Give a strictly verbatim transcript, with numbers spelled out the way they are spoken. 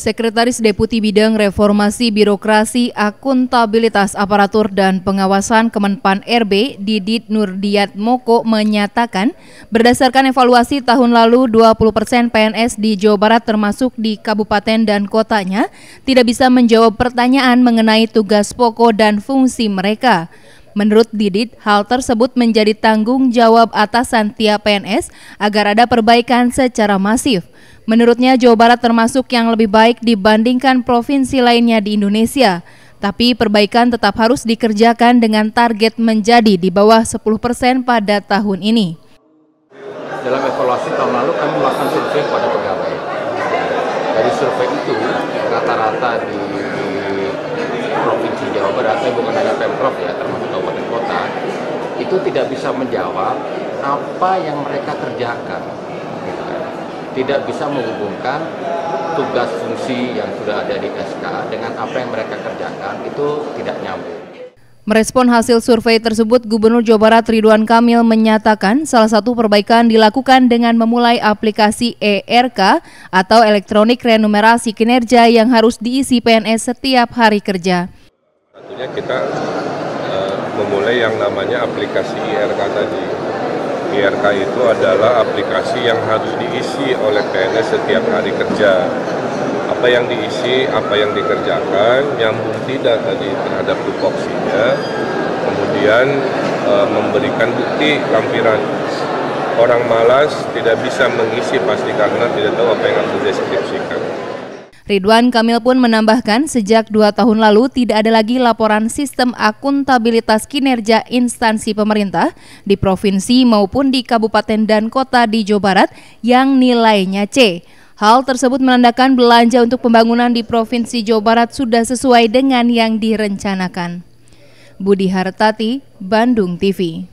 Sekretaris Deputi Bidang Reformasi Birokrasi, Akuntabilitas Aparatur dan Pengawasan Kemenpan R B, Didit Nurdiatmoko menyatakan, berdasarkan evaluasi tahun lalu dua puluh persen P N S di Jawa Barat termasuk di kabupaten dan kotanya tidak bisa menjawab pertanyaan mengenai tugas pokok dan fungsi mereka. Menurut Didit, hal tersebut menjadi tanggung jawab atasan tiap P N S agar ada perbaikan secara masif. Menurutnya, Jawa Barat termasuk yang lebih baik dibandingkan provinsi lainnya di Indonesia. Tapi perbaikan tetap harus dikerjakan dengan target menjadi di bawah sepuluh persen pada tahun ini. Dalam evaluasi tahun lalu kami melakukan survei kepada pegawai. Dari survei itu, rata-rata di Provinsi Jawa Barat, saya bukan hanya Pemprov ya, termasuk kabupaten kota, itu tidak bisa menjawab apa yang mereka kerjakan, gitu kan. Tidak bisa menghubungkan tugas fungsi yang sudah ada di S K dengan apa yang mereka kerjakan, itu tidak nyambung. Merespon hasil survei tersebut, Gubernur Jawa Barat Ridwan Kamil menyatakan salah satu perbaikan dilakukan dengan memulai aplikasi E R K atau elektronik renumerasi kinerja yang harus diisi P N S setiap hari kerja. Tentunya kita uh, memulai yang namanya aplikasi E R K tadi. E R K itu adalah aplikasi yang harus diisi oleh P N S setiap hari kerja. Apa yang diisi, apa yang dikerjakan, nyambung tidak tadi terhadap tupoksinya, kemudian e, memberikan bukti lampiran. Orang malas tidak bisa mengisi pasti karena tidak tahu apa yang harus dideskripsikan. Ridwan Kamil pun menambahkan sejak dua tahun lalu tidak ada lagi laporan sistem akuntabilitas kinerja instansi pemerintah di provinsi maupun di kabupaten dan kota di Jawa Barat yang nilainya C. Hal tersebut menandakan belanja untuk pembangunan di Provinsi Jawa Barat sudah sesuai dengan yang direncanakan. Budi Hartati, Bandung T V.